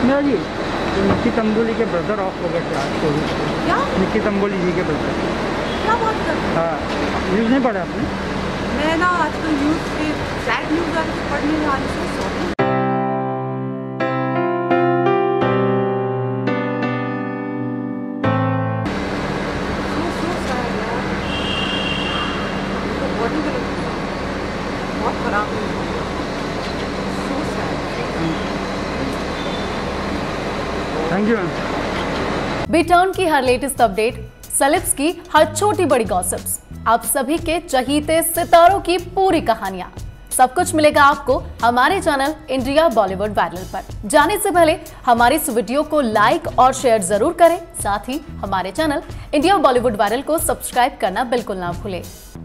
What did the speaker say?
मेरा जी निक्की तंबोली के brother of हो गए थे आज को। क्या? निक्की तंबोली जी के ब्रदर। क्या बात कर रहे हैं? हाँ, न्यूज़ नहीं पढ़ा आपने? मैं ना आजकल न्यूज़ के सैड न्यूज़ वाले से पढ़ने वाली से सॉरी। बहुत खराब है। Thank you ma'am. B town की हर लेटेस्ट अपडेट, सेलेब्स की हर छोटी बड़ी गॉसिप्स, आप सभी के चहीते सितारों की पूरी कहानियां, सब कुछ मिलेगा आपको हमारे चैनल इंडिया बॉलीवुड वायरल पर। जाने से पहले हमारे इस वीडियो को लाइक और शेयर जरूर करें, साथ ही हमारे चैनल इंडिया बॉलीवुड वायरल को सब्सक्राइब करना बिल्कुल ना भूलें।